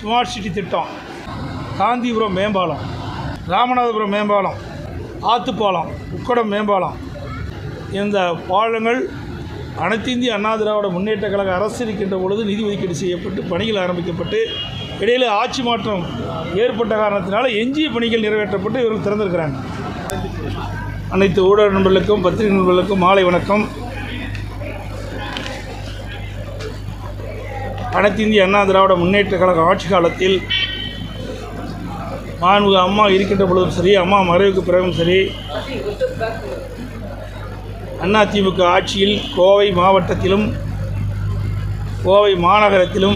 Smart city திட்டம், காந்திபுரம் மேம்பாலம், ராமநாதபுரம் மேம்பாலம், ஆத்துப்பாலம், உக்கடம் மேம்பாலம், இந்த பாலங்கள் அனைத்து இந்திய அண்ணா திராவிட முன்னேற்ற கழக அரசு இருக்கின்ற பொழுது நிதி ஒதுக்கீடு செய்யப்பட்டு பணிகள் ஆரம்பிக்கப்பட்டு இடையில் ஆட்சி மாற்றம் ஏற்பட்ட காரணத்தினால எஞ்சிய பணிகள் நிறைவேற்றப்பட்டு இவர்கள் திறந்திருக்கிறாங்க. அனைத்து ஊடக நண்பர்களுக்கும் பத்திரிகை நண்பர்களுக்கும் மாலை வணக்கம். அனைத்து இந்திய அண்ணா திராவிட முன்னேற்ற கழக ஆட்சி காலத்தில் மாண்புமிகு அம்மா இருக்கின்ற பொழுதும் சரி, அம்மா மறைவுக்கு பிறகும் சரி, அதிமுக ஆட்சியில் கோவை மாவட்டத்திலும் கோவை மாநகரத்திலும்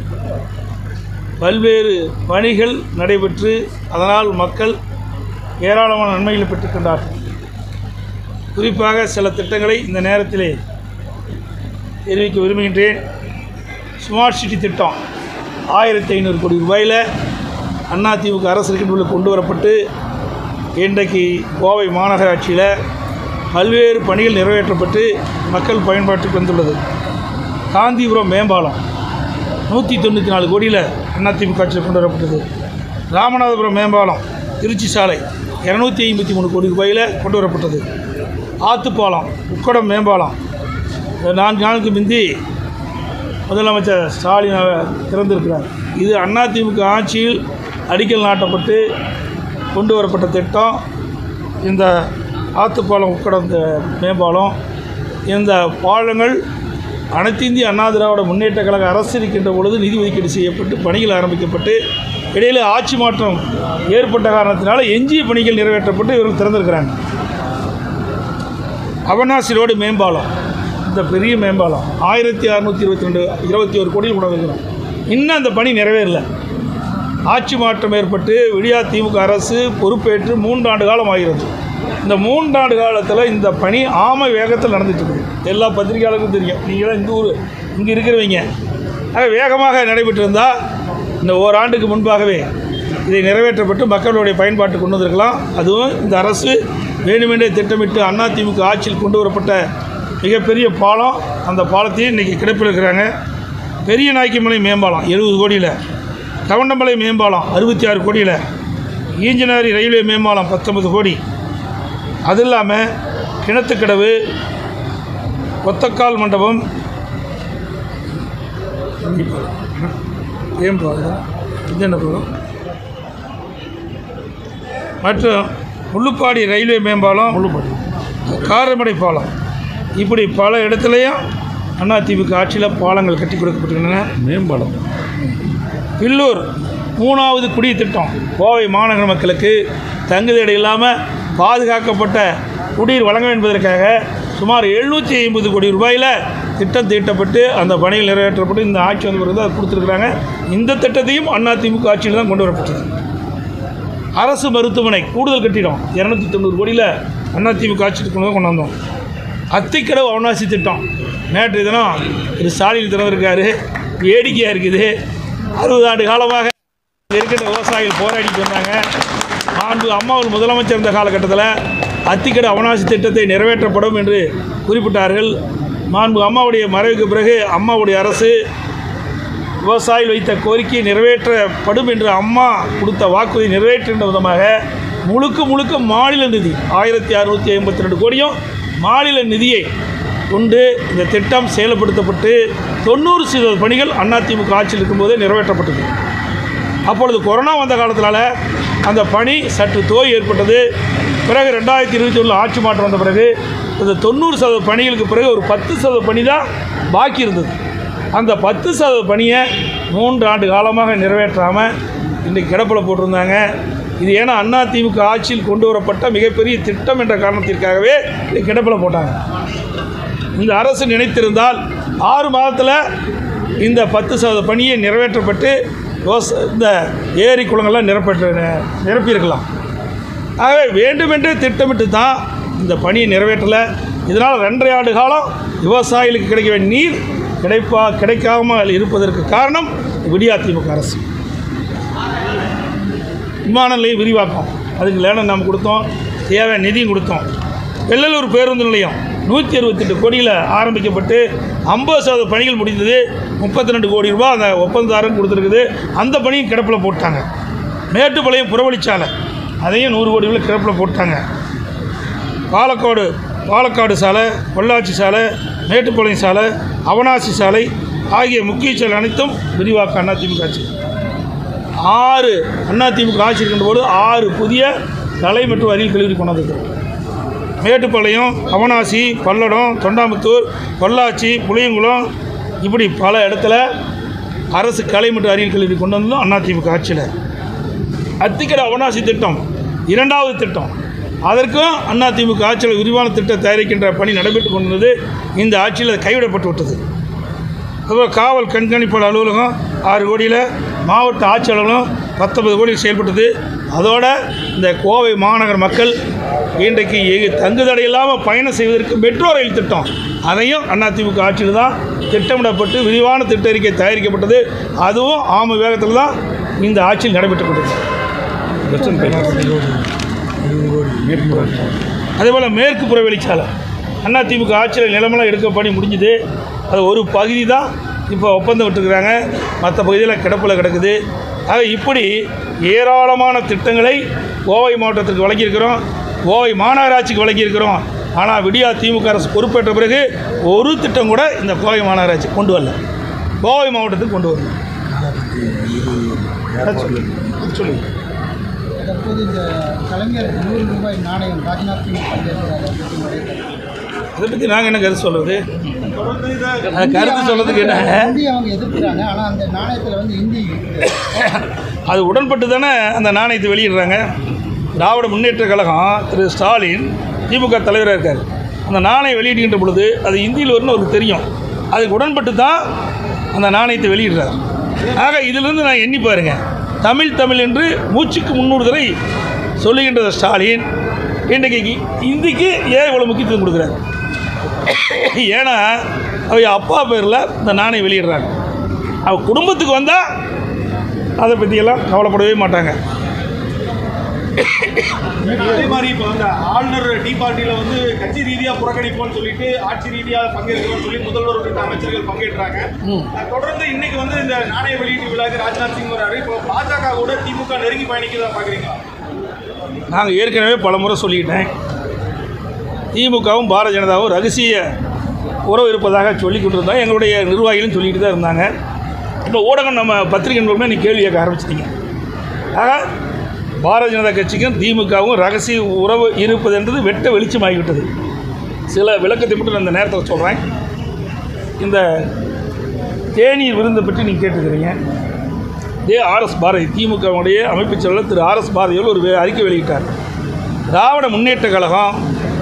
பல்வேறு பணிகள் நடைபெற்று அதனால் மக்கள் ஏராளமான நன்மைகளை பெற்றுக்கொண்டார்கள். குறிப்பாக சில திட்டங்களை இந்த நேரத்திலே தெரிவிக்க விரும்புகின்றேன். ஸ்மார்ட் சிட்டி திட்டம் 1500 கோடி ரூபாயில் அதிமுக அரசு இருக்கின்ற கொண்டு வரப்பட்டு இன்றைக்கு கோவை மாநகராட்சியில் பல்வேறு பணிகள் நிறைவேற்றப்பட்டு மக்கள் பயன்பாட்டுக்கு வந்துள்ளது. காந்திபுரம் மேம்பாலம் 194 கோடியில் அதிமுக ஆட்சியில் கொண்டு வரப்பட்டது. ராமநாதபுரம் மேம்பாலம் திருச்சி சாலை 253 கோடி ரூபாயில் கொண்டு வரப்பட்டது. ஆத்துப்பாலம், உக்கடம் மேம்பாலம் 4 நாளுக்கு முந்தி முதலமைச்சர் ஸ்டாலின் திறந்திருக்கிறார். இது அதிமுக ஆட்சியில் அடிக்கல் நாட்டப்பட்டு கொண்டு வரப்பட்ட திட்டம். இந்த ஆத்துப்பாலம், உக்கடம் மேம்பாலம், இந்த பாலங்கள் அனைத்து இந்திய அண்ணா திராவிட முன்னேற்ற கழக அரசு இருக்கின்ற பொழுது நிதி ஒதுக்கீடு செய்யப்பட்டு பணிகள் ஆரம்பிக்கப்பட்டு இடையில் ஆட்சி மாற்றம் ஏற்பட்ட காரணத்தினால எஞ்சிய பணிகள் நிறைவேற்றப்பட்டு இவர்கள் திறந்திருக்கிறாங்க. அவனாசி ரோடு மேம்பாலம், இந்த பெரிய மேம்பாலம் 1621 கோடியில் கொண்டு வந்திருக்கிறோம். இன்னும் அந்த பணி நிறைவேறல. ஆட்சி மாற்றம் ஏற்பட்டு விடியா திமுக அரசு பொறுப்பேற்று 3 ஆண்டு காலம் ஆகிறது. இந்த 3 ஆண்டு காலத்தில் இந்த பணி ஆமை வேகத்தில் நடந்துட்டுருக்குது. எல்லா பத்திரிகையாளருக்கும் தெரியும். நீங்களாம் இந்த ஊர் இங்கே இருக்கிறவங்க. ஆக வேகமாக நடைபெற்றிருந்தால் இந்த ஓராண்டுக்கு முன்பாகவே இதை நிறைவேற்றப்பட்டு மக்களுடைய பயன்பாட்டு கொண்டு வந்திருக்கலாம். அதுவும் இந்த அரசு வேண்டுமென்றே திட்டமிட்டு அதிமுக ஆட்சியில் கொண்டு வரப்பட்ட மிகப்பெரிய பாலம். அந்த பாலத்தையும் இன்றைக்கி கிடப்பில் இருக்கிறாங்க. பெரிய நாய்க்குமலை மேம்பாலம் 70 கோடியில், கவண்டமலை மேம்பாலம் 66 கோடியில், ஈஞ்சனாரி ரயில்வே மேம்பாலம் 19 கோடி. அது இல்லாமல் கிணத்துக்கடவு, ஒத்தக்கால் மண்டபம், மற்றும் முள்ளுப்பாடி ரயில்வே மேம்பாலம், காரமடை பாலம், இப்படி பல இடத்துலையும் அதிமுக ஆட்சியில் பாலங்கள் கட்டி கொடுக்கப்பட்டுள்ளன. மேம்பாலம் பில்லூர் 3வது குடிநீர் திட்டம், கோவை மாநகர மக்களுக்கு தங்குதடை இல்லாமல் பாதுகாக்கப்பட்ட குடிநீர் வழங்க என்பதற்காக சுமார் 750 கோடி ரூபாயில் திட்டம் தீட்டப்பட்டு அந்த பணிகள் நிறைவேற்றப்பட்டு இந்த ஆட்சி வந்து பிறகு அதை கொடுத்துருக்குறாங்க. இந்த திட்டத்தையும் அதிமுக ஆட்சியில் தான் கொண்டு வரப்பட்டது. அரசு மருத்துவமனை கூடுதல் கட்டிடம் 290 கோடியில் அதிமுக ஆட்சிக்கு கொண்டு வந்தோம். அத்திக்கடவு அவனாசி திட்டம் நேற்று தினம் திரு ஸ்டாலின் திறந்திருக்காரு. வேடிக்கையாக இருக்குது. 60 ஆண்டு காலமாக இருக்கின்ற விவசாயிகள் போராடிட்டு வந்தாங்க. அம்மாவும் முதலமைச்சர் இருந்த காலகட்டத்தில் அத்திக்கடவு அவனாசி திட்டத்தை நிறைவேற்றப்படும் என்று குறிப்பிட்டார்கள். அம்மாவுடைய மறைவுக்கு பிறகு அம்மாவுடைய அரசு விவசாயிகள் வைத்த கோரிக்கை நிறைவேற்றப்படும் என்று அம்மா கொடுத்த வாக்குறுதி நிறைவேற்றுகின்ற விதமாக முழுக்க மாநில நிதி 1652 கோடியும் மாநில நிதியை கொண்டு இந்த திட்டம் செயல்படுத்தப்பட்டு 90% பணிகள் அதிமுக ஆட்சியில் இருக்கும்போதே நிறைவேற்றப்பட்டது. அப்பொழுது கொரோனா வந்த காலத்தினால அந்த பணி சற்று தோய் ஏற்பட்டது. பிறகு 2021 ஆட்சி மாற்றம் வந்த பிறகு இந்த 90% பணிகளுக்கு பிறகு ஒரு 10% பணி தான் பாக்கி இருந்தது. அந்த 10% பணியை 3 ஆண்டு காலமாக நிறைவேற்றாமல் இன்றைக்கு கிடப்பில் போட்டிருந்தாங்க. இது ஏன்னா அதிமுக ஆட்சியில் கொண்டு வரப்பட்ட மிகப்பெரிய திட்டம் என்ற காரணத்திற்காகவே இதை கிடப்பில் போட்டாங்க. இந்த அரசு நினைத்திருந்தால் 6 மாதத்தில் இந்த 10% பணியை நிறைவேற்றப்பட்டு இந்த ஏரி குளங்கள்லாம் நிரப்பியிருக்கலாம். ஆகவே வேண்டுமென்றே திட்டமிட்டு தான் இந்த பணியை நிறைவேற்றலை. இதனால் 2.5 ஆண்டு காலம் விவசாயிகளுக்கு கிடைக்க வேண்டிய நீர் கிடைக்காமல் இருப்பதற்கு காரணம் விடியா திமுக அரசு. விமான நிலையம் விரிவாக்கம், அதுக்கு லேண்ட் நாம் கொடுத்தோம், தேவையான நிதியும் கொடுத்தோம். வெள்ளலூர் பேருந்து நிலையம் 168 கோடியில் ஆரம்பிக்கப்பட்டு 50% பணிகள் முடிந்தது. 32 கோடி ரூபாய் அந்த ஒப்பந்ததாரன் கொடுத்துருக்குது. அந்த பணியும் கிடப்பில் போட்டாங்க. மேட்டுப்பாளையம் புறவழிச்சாலை அதையும் 100 கோடி ரூபாய் கிடப்பில் போட்டாங்க. பாலக்காடு சாலை, பொள்ளாச்சி சாலை, மேட்டுப்பாளையம் சாலை, அவனாசி சாலை ஆகிய முக்கிய சாலை அனைத்தும் விரிவாக்க அதிமுக ஆட்சி. 6 அதிமுக ஆட்சி இருக்கின்ற போது 6 புதிய கலை மற்றும் அறிவியல் கல்லூரி கொண்டாந்து மேட்டுப்பாளையம், அவனாசி, பல்லடம், தொண்டாமுத்தூர், பொள்ளாச்சி, புளியங்குளம் இப்படி பல இடத்துல அரசு கலை மற்றும் அறிவியல் கல்லூரி கொண்டு வந்ததும் அதிமுக ஆட்சியில். அத்திக்கடை அவனாசி திட்டம் 2வது திட்டம், அதற்கும் அதிமுக ஆட்சியில் விரிவான திட்டம் தயாரிக்கின்ற பணி நடைபெற்று கொண்டிருந்தது. இந்த ஆட்சியில் கைவிடப்பட்டு விட்டது. அதுபோல் காவல் கண்காணிப்பாளர் அலுவலகம் 6 கோடியில், மாவட்ட ஆட்சியாளர்களும் 19 கோடியில் செயல்பட்டது. அதோடு இந்த கோவை மாநகர மக்கள் இன்றைக்கு தங்குதடை இல்லாமல் பயணம் செய்வதற்கு மெட்ரோ ரயில் திட்டம், அதையும் அதிமுக ஆட்சியில் தான் திட்டமிடப்பட்டு விரிவான திட்ட அறிக்கை தயாரிக்கப்பட்டது. அதுவும் ஆம வேகத்தில் தான் இந்த ஆட்சியில் நடைபெற்று கொண்டது. அதேபோல் மேற்கு புறவெளிச்சாலை அதிமுக ஆட்சியில் நிலமெல்லாம் எடுக்க பணி முடிஞ்சுது. அது ஒரு பகுதி தான் இப்போ ஒப்பந்தம் விட்டுருக்குறாங்க, மற்ற பகுதியில் கிடப்பில் கிடக்குது. ஆக இப்படி ஏராளமான திட்டங்களை கோவை மாவட்டத்திற்கு வழங்கியிருக்கிறோம், கோவை மாநகராட்சிக்கு வழங்கியிருக்கிறோம். ஆனால் விடியா திமுக அரசு பொறுப்பேற்ற பிறகு ஒரு திட்டம் கூட இந்த கோவை மாநகராட்சி கொண்டு வரல, கோவை மாவட்டத்துக்கு கொண்டு வரல. சொல்லி தற்போது இந்த கலைஞர் 100 ரூபாய் நாணயம் ராஜ்நாத் சிங் அதை பற்றி நாங்கள் என்ன கருத்து சொல்கிறது? கருத்து சொல்கிறதுக்கு என்ன, இந்தி அவங்க எதிர்க்கிறாங்க. ஆனால் அந்த நாணயத்தில் வந்து இந்தி அது உடன்பட்டு தானே அந்த நாணயத்தை வெளியிடுறாங்க. திராவிட முன்னேற்ற கழகம் திரு ஸ்டாலின் திமுக தலைவராக இருக்கார். அந்த நாணயம் வெளியிடுகின்ற பொழுது அது இந்தியில் வரும்னு அவருக்கு தெரியும். அதுக்கு உடன்பட்டு தான் அந்த நாணயத்தை வெளியிடுறார். ஆக இதிலிருந்து நான் எண்ணி பாருங்கள், தமிழ் என்று மூச்சுக்கு 300 தடவை சொல்லுகின்ற ஸ்டாலின் இன்றைக்கு இந்திக்கு ஏன் இவ்வளோ முக்கியத்துவம் கொடுக்குறாரு? ஏன்னா அவங்க அப்பா பேரில் இந்த நாணயம் வெளியிடுறாங்க. அவள் குடும்பத்துக்கு வந்தால் அதை பற்றியெல்லாம் கவலைப்படவே மாட்டாங்க. அதே மாதிரி இப்போ வந்து ஆளுநர் டீ பார்ட்டியில் வந்து கட்சி ரீதியாக புறக்கணிப்போம்னு சொல்லிட்டு ஆட்சி ரீதியாக பங்கேற்கிறோம்னு சொல்லி முதல்வர் உள்ளிட்ட அமைச்சர்கள் பங்கேற்றாங்க. தொடர்ந்து இன்னைக்கு வந்து இந்த நாணய வெளியீட்டு விழாக்கு ராஜ்நாத் சிங் வராரு. இப்போ பாஜக கூட திமுக நெருங்கி பயணிக்கிறதா பார்க்குறீங்களா? நாங்கள் ஏற்கனவே பல முறை சொல்லிக்கிட்டேன், திமுகவும் பாரதிய ஜனதாவும் ரகசிய உறவு இருப்பதாக சொல்லி கொண்டிருந்தோம். எங்களுடைய நிர்வாகிகளும் சொல்லிட்டு தான் இருந்தாங்க. இப்போ ஊடகம் நம்ம பத்திரிகை நண்பர்களுமே நீ கேள்வி கேட்க ஆரம்பிச்சிட்டிங்க. ஆக பாரதிய ஜனதா கட்சிக்கும் திமுகவும் ரகசிய உறவு இருப்பது என்றது வெட்ட வெளிச்சமாகிவிட்டது. சில விளக்கத்தை மட்டும் நான் இந்த நேரத்தில் சொல்கிறேன். இந்த தேநீர் விருந்தை பற்றி நீங்கள் கேட்டுக்கிறீங்க. ஆர்எஸ் பாரதி திமுகவுடைய அமைப்புச் செயலாளர் திரு ஆர்எஸ் பாரதியோடு ஒரு அறிக்கை வெளியிட்டார். திராவிட முன்னேற்ற கழகம்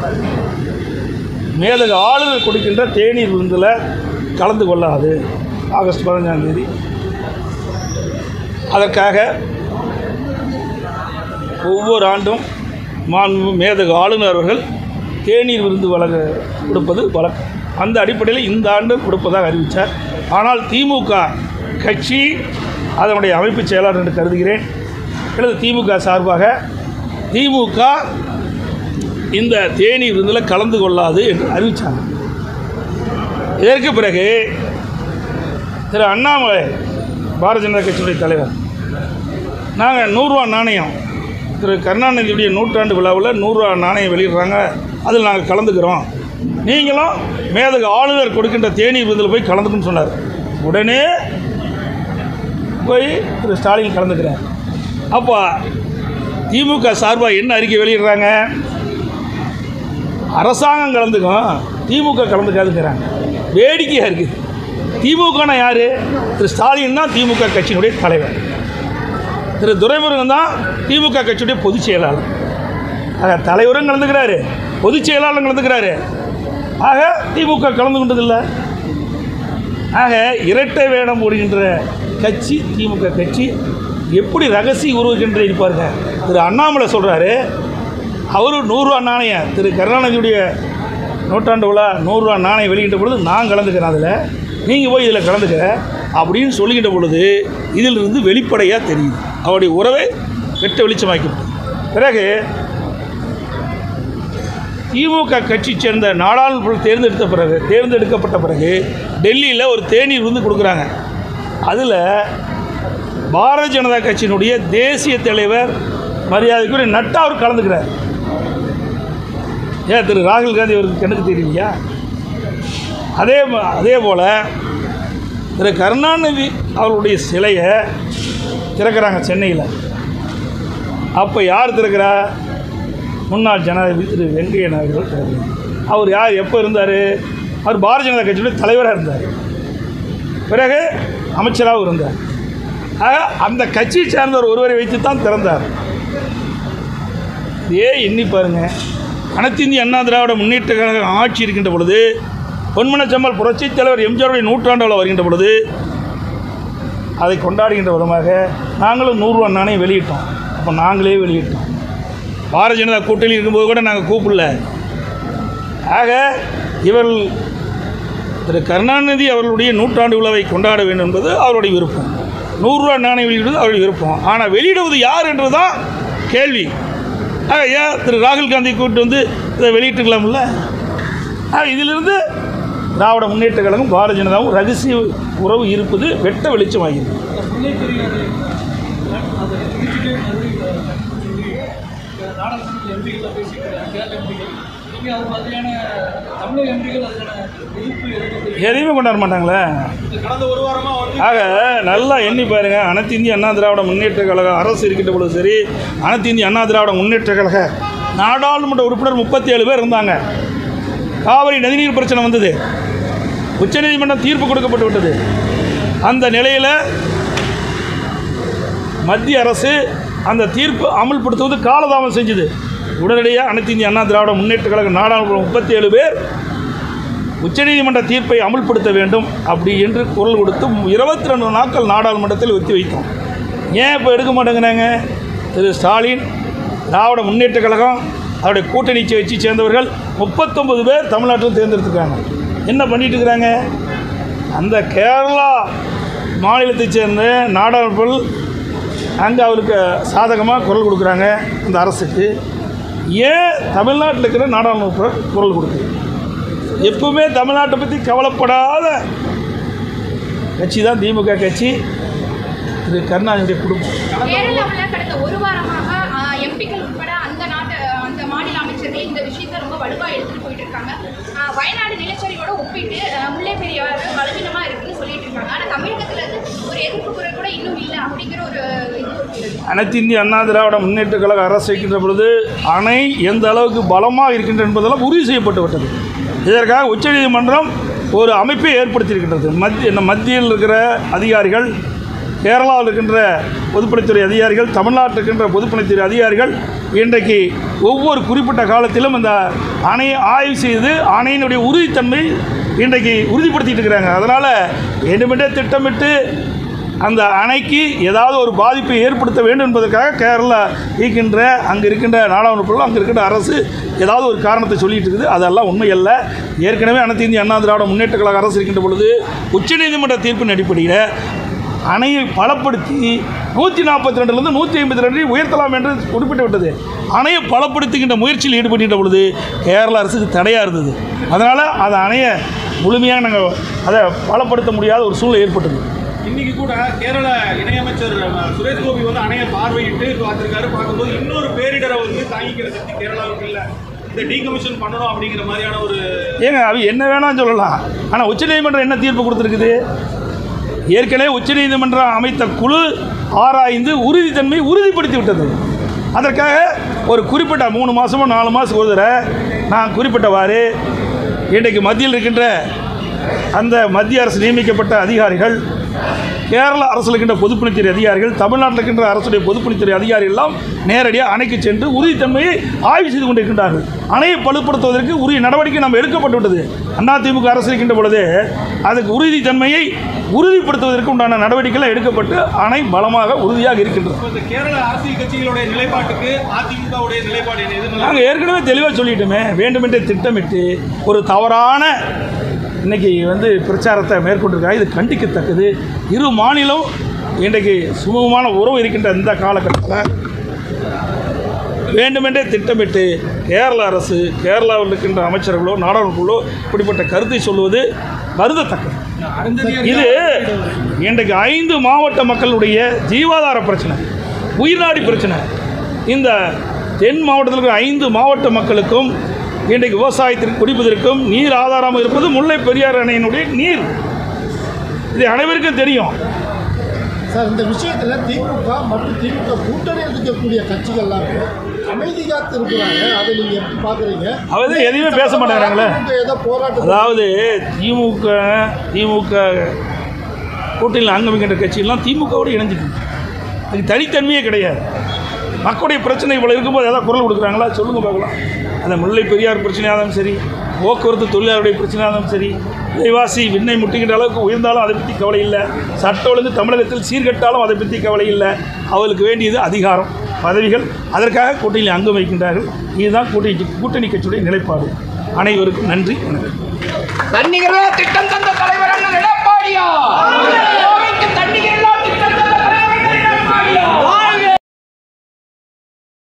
மேலக ஆளுநர் கொடுக்கின்ற தேநீர் விருந்தில் கலந்து கொள்ளாது. ஆகஸ்ட் 15ஆம் தேதி அதற்காக ஒவ்வொரு ஆண்டும் மேதக ஆளுநர் அவர்கள் தேநீர் விருந்து கொடுப்பது வழக்கம். அந்த அடிப்படையில் இந்த ஆண்டு கொடுப்பதாக அறிவித்தார். ஆனால் திமுக கட்சி அதனுடைய அமைப்புச் செயலாளர் என்று கருதுகிறேன். அல்லது திமுக சார்பாக திமுக இந்த தேநீர் விருந்தில் கலந்து கொள்ளாது என்று அறிவித்தாங்க. இதற்கு பிறகு திரு அண்ணாமலை பாரதிய ஜனதா கட்சியுடைய தலைவர், நாங்கள் 100 ரூபா நாணயம் திரு கருணாநிதியுடைய 100ஆண்டு விழாவில் 100 ரூபா நாணயம் வெளியிடுறாங்க, அதில் நாங்கள் கலந்துக்கிறோம், நீங்களும் மேதக ஆளுநர் கொடுக்கின்ற தேநீர் விருந்தில் போய் கலந்துக்குன்னு சொன்னார். உடனே போய் திரு ஸ்டாலின் கலந்துக்கிறேன். அப்போ திமுக சார்பாக என்ன அறிக்கை வெளியிடுறாங்க? அரசாங்கம் கலந்துக்கும், திமுக கலந்துக்காதுங்கிறாங்க. வேடிக்கையாக இருக்குது. திமுகனா யார்? திரு ஸ்டாலின் தான் திமுக கட்சியினுடைய தலைவர். திரு துரைமுருகன் தான் திமுக கட்சியுடைய பொதுச் செயலாளர். ஆக தலைவரும் கலந்துக்கிறாரு, பொதுச் செயலாளரும் கலந்துக்கிறாரு. ஆக திமுக கலந்து கொண்டதில்லை. ஆக இரட்டை வேடம் போடுகின்ற கட்சி திமுக கட்சி. எப்படி ரகசிய உருவகின்ற இருப்பாருங்க. திரு அண்ணாமலை சொல்கிறாரு, அவர் 100 ரூபா நாணயம் திரு கருணாநிதியுடைய 100ஆண்டு விழா 100 ரூபா நாணயம் வெளியிட்ட பொழுது நான் கலந்துக்கிறேன், அதில் நீங்கள் போய் இதில் கலந்துக்க அப்படின்னு சொல்லிக்கிட்ட பொழுது இதிலிருந்து வெளிப்படையாக தெரியுது அவருடைய உறவை வெட்ட வெளிச்சமாக்கி. பிறகு திமுக கட்சி சேர்ந்த நாடாளுமன்ற தேர்ந்தெடுக்கப்பட்ட பிறகு டெல்லியில் ஒரு தேநீர் விருந்து கொடுக்குறாங்க. அதில் பாரதிய ஜனதா கட்சியினுடைய தேசிய தலைவர் மரியாதைக்குரிய நட்டா அவர் கலந்துக்கிறார். ஏன் திரு ராகுல் காந்தி அவருக்கு கணக்கு தெரியலையா? அதே போல் திரு கருணாநிதி அவருடைய சிலையை திறக்கிறாங்க சென்னையில். அப்போ யார் திறக்கிறா? முன்னாள் ஜனாதிபதி திரு வெங்கையா நாயுடு திறக்கிறார். அவர் யார், எப்போ இருந்தார்? அவர் பாரதிய ஜனதா கட்சியுடைய தலைவராக இருந்தார், பிறகு அமைச்சராகவும் இருந்தார். ஆக அந்த கட்சியை சேர்ந்தவர் ஒருவரை வைத்து தான் திறந்தார். எண்ணி பாருங்கள், அனைத்து இந்திய அண்ணா திராவிட முன்னேற்ற கழகம் ஆட்சி இருக்கின்ற பொழுது, பொன்மனச்செம்மல் புரட்சித் தலைவர் எம்ஜிஆருடைய நூற்றாண்டு விழா வருகின்ற பொழுது அதை கொண்டாடுகின்ற விதமாக நாங்களும் 100 ரூபா நாணயம் வெளியிட்டோம். அப்போ நாங்களே வெளியிட்டோம். பாரதிய ஜனதா கூட்டணி இருக்கும்போது கூட நாங்கள் கூப்பிடல. ஆக இவர்கள் திரு கருணாநிதி அவர்களுடைய நூற்றாண்டு விழாவை கொண்டாட வேண்டும் என்பது அவருடைய விருப்பம். 100 ரூபா நாணயம் வெளியிடுவது அவருடைய விருப்பம். ஆனால் வெளியிடுவது யார் என்று தான் கேள்வி. ஆக ஏன் திரு ராகுல் காந்தி கூப்பிட்டு வந்து இதை வெளியிட்டுக்கலாம்ல? ஆக இதிலிருந்து திராவிட முன்னேற்ற கழகம் பாரதிய ஜனதாவும் ரகசிய உறவு இருப்பது வெட்ட வெளிச்சமாகிறது. எதையுமே கொண்டாட மாட்டாங்களே. ஆக நல்லா எண்ணி பாருங்க, அனைத்து இந்திய அண்ணா திராவிட முன்னேற்ற கழக அரசு இருக்கின்ற பொழுது சரி, அனைத்து இந்திய அண்ணா திராவிட முன்னேற்ற கழக நாடாளுமன்ற உறுப்பினர் 37 பேர் இருந்தாங்க. காவிரி நதிநீர் பிரச்சனை வந்தது, உச்சநீதிமன்றம் தீர்ப்பு கொடுக்கப்பட்டு விட்டது. அந்த நிலையில் மத்திய அரசு அந்த தீர்ப்பு அமல்படுத்துவது காலதாமதம் செஞ்சது. உடனடியாக அனைத்து இந்திய அண்ணா திராவிட முன்னேற்ற கழக நாடாளுமன்ற 37 பேர் உச்சநீதிமன்ற தீர்ப்பை அமல்படுத்த வேண்டும் அப்படி என்று குரல் கொடுத்து 22 நாட்கள் நாடாளுமன்றத்தில் ஒத்தி வைத்தோம். ஏன் இப்போ எடுக்க மாட்டேங்கிறாங்க? திரு ஸ்டாலின், திராவிட முன்னேற்ற கழகம், அவருடைய கூட்டணி வச்சு சேர்ந்தவர்கள் 39 பேர் தமிழ்நாட்டில் தேர்ந்தெடுத்துருக்காங்க. என்ன பண்ணிட்டு இருக்கிறாங்க? அந்த கேரளா மாநிலத்தைச் சேர்ந்த நாடாளுமன்ற அங்கே அவருக்கு சாதகமாக குரல் கொடுக்குறாங்க அந்த அரசுக்கு. ஏன் தமிழ்நாட்டில் இருக்கிற நாடாளுமன்ற குரல் கொடுக்குது? எப்பவுமே தமிழ்நாட்டை பற்றி கவலைப்படாத கட்சி தான் திமுக கட்சி, திரு கருணாநிதியுடைய குடும்பம். கேரளாவில் கடந்த ஒரு வாரமாக எம்பிக்கள் உட்பட அந்த மாநில அமைச்சர்கள் இந்த விஷயத்தை ரொம்ப வலுவாக எடுத்துகிட்டு போயிட்டு இருக்காங்க. வயநாடு நிலச்சரிவோட ஒப்பிட்டு முல்லை பெரியாறு பலவீனமாக இருக்குன்னு சொல்லிட்டு இருக்காங்க. ஆனால் தமிழகத்தில் இருந்து ஒரு எதிர்ப்பு குரல் கூட இன்னும் இல்லை அப்படிங்கிற ஒரு அனைத்து இந்திய அண்ணா திராவிட முன்னேற்ற கழக அரசு இருக்கின்ற பொழுது அணை எந்த அளவுக்கு பலமாக இருக்கின்ற என்பதெல்லாம் உறுதி செய்யப்பட்டு விட்டது. இதற்காக உச்சநீதிமன்றம் ஒரு அமைப்பை ஏற்படுத்தியிருக்கின்றது. மத்தியில் இருக்கிற அதிகாரிகள், கேரளாவில் இருக்கின்ற பொதுப்பணித்துறை அதிகாரிகள், தமிழ்நாட்டில் இருக்கின்ற பொதுப்பணித்துறை அதிகாரிகள் இன்றைக்கு ஒவ்வொரு குறிப்பிட்ட காலத்திலும் இந்த அணையை ஆய்வு செய்து அணையினுடைய உறுதித்தன்மை இன்றைக்கு உறுதிப்படுத்திட்டு இருக்கிறாங்க. அதனால் வேண்டுமென்றே திட்டமிட்டு அந்த அணைக்கு ஏதாவது ஒரு பாதிப்பை ஏற்படுத்த வேண்டும் என்பதற்காக கேரளா இருக்கின்ற அங்கே இருக்கின்ற நாடாளுமன்ற அங்கே இருக்கின்ற அரசு ஏதாவது ஒரு காரணத்தை சொல்லிட்டு இருக்குது. அதெல்லாம் உண்மையல்ல. ஏற்கனவே அனைத்து இந்திய அண்ணா திராவிட முன்னேற்ற கழக அரசு இருக்கின்ற பொழுது உச்சநீதிமன்ற தீர்ப்பின் அடிப்படையில் அணையை பலப்படுத்தி 142லிருந்து 152 உயர்த்தலாம் என்று குறிப்பிட்டு விட்டது. அணையை பலப்படுத்துகின்ற முயற்சியில் ஈடுபடுகின்ற பொழுது கேரள அரசுக்கு தடையாக இருந்தது. அதனால் அந்த அணையை முழுமையாக நாங்கள் அதை பலப்படுத்த முடியாத ஒரு சூழ்நிலை ஏற்பட்டது. இன்னைக்கு கூட கேரள இணையமைச்சர் சுரேஷ் கோபி வந்து அணையை பார்வையிட்டு பார்த்துருக்காரு. பார்க்கும்போது இன்னொரு பேரிடரை வந்து தாங்கிக்கிற சக்தி கேரளாவுக்கு இல்லை, இந்த டீகமிஷன் பண்ணணும் அப்படிங்கிற மாதிரியான ஒரு அது என்ன வேணாம்னு சொல்லலாம். ஆனால் உச்சநீதிமன்றம் என்ன தீர்ப்பு கொடுத்துருக்குது? ஏற்கனவே உச்சநீதிமன்றம் அமைத்த குழு ஆராய்ந்து உறுதித்தன்மை உறுதிப்படுத்தி விட்டது. அதற்காக ஒரு குறிப்பிட்ட 3 மாதமோ 4 மாதத்துக்கு ஒரு தடவை நான் குறிப்பிட்டவாறு இன்றைக்கு மத்தியில் இருக்கின்ற அந்த மத்திய அரசு நியமிக்கப்பட்ட அதிகாரிகள், கேரள அரசில் இருக்கின்ற பொதுப்பணித்துறை அதிகாரிகள், தமிழ்நாட்டில் இருக்கின்ற அரசுடைய பொதுப்பணித்துறை அதிகாரிகள் எல்லாம் நேரடியாக அணைக்கு சென்று உறுதித்தன்மையை ஆய்வு செய்து கொண்டிருக்கின்றார்கள். அணையை பலுப்படுத்துவதற்கு உரிய நடவடிக்கை நம்ம எடுக்கப்பட்டு விட்டது. அதிமுக அரசு இருக்கின்ற பொழுது அதுக்கு உறுதித்தன்மையை உறுதிப்படுத்துவதற்கு உண்டான நடவடிக்கைகள் எடுக்கப்பட்டு அணை பலமாக உறுதியாக இருக்கின்றது. கேரள அரசியல் கட்சிகளுடைய நிலைப்பாட்டுக்கு அதிமுகவுடைய நிலைப்பாடு என்ன? நாங்கள் ஏற்கனவே தெளிவாக சொல்லிட்டோமே. வேண்டுமென்றே திட்டமிட்டு ஒரு தவறான இன்றைக்கி பிரச்சாரத்தை மேற்கொண்டிருக்காங்க. இது கண்டிக்கத்தக்கது. இரு மாநிலம் இன்றைக்கு சுமூகமான உறவு இருக்கின்ற இந்த காலகட்டத்தில் வேண்டுமென்றே திட்டமிட்டு கேரள அரசு, கேரளாவில் இருக்கின்ற அமைச்சர்களோ நாடாளுமன்றங்களோ இப்படிப்பட்ட கருத்தை சொல்வது வருந்தத்தக்கது. இது இன்றைக்கு 5 மாவட்ட மக்களுடைய ஜீவாதார பிரச்சனை, உயிர்நாடி பிரச்சனை. இந்த தென் மாவட்டத்தில் இருக்கிற 5 மாவட்ட மக்களுக்கும் இன்றைக்கு விவசாயத்திற்கு குடிப்பதற்கும் நீர் ஆதாரமாக இருப்பது முல்லை பெரியாறு அணையினுடைய நீர். இது அனைவருக்கும் தெரியும். சார், இந்த விஷயத்தில் திமுக மற்றும் திமுக கூட்டணி இருக்கக்கூடிய கட்சிகள்லாம் அமைதி காத்து இருக்கிறாங்க. அதை நீங்கள் எப்படி பார்க்குறீங்க? அவர் எதையுமே பேச மாட்டேங்கிறாங்களே. ஏதோ போராட்டம், அதாவது திமுக கூட்டணியில் அங்கமிக்கின்ற கட்சியெல்லாம் திமுகவோடு இணைஞ்சிருக்கு. அதுக்கு தனித்தன்மையே கிடையாது. மக்களுடைய பிரச்சனை இவ்வளோ இருக்கும்போது ஏதாவது குரல் கொடுக்குறாங்களா? சொல்லுங்கள் பார்க்கலாம். அந்த முல்லை பெரியார் பிரச்சனையாக இருந்தாலும் சரி, போக்குவரத்து தொழிலாளருடைய பிரச்சனையாக இருந்தாலும் சரி, விலைவாசி விண்ணை முட்டுகின்ற அளவுக்கு உயர்ந்தாலும் அதை பற்றி கவலை இல்லை. சட்ட ஒழுங்கு தமிழகத்தில் சீர்கட்டாலும் அதை பற்றி கவலை இல்லை. அவர்களுக்கு வேண்டியது அதிகாரம், பதவிகள். அதற்காக கூட்டணியில் அங்கம் வைக்கின்றார்கள். இதுதான் கூட்டணி கட்சியுடைய நிலைப்பாடு. அனைவருக்கும் நன்றி. தன்னிகர திட்டம் தந்த தலைவர் அண்ணன் எடப்பாடியார்.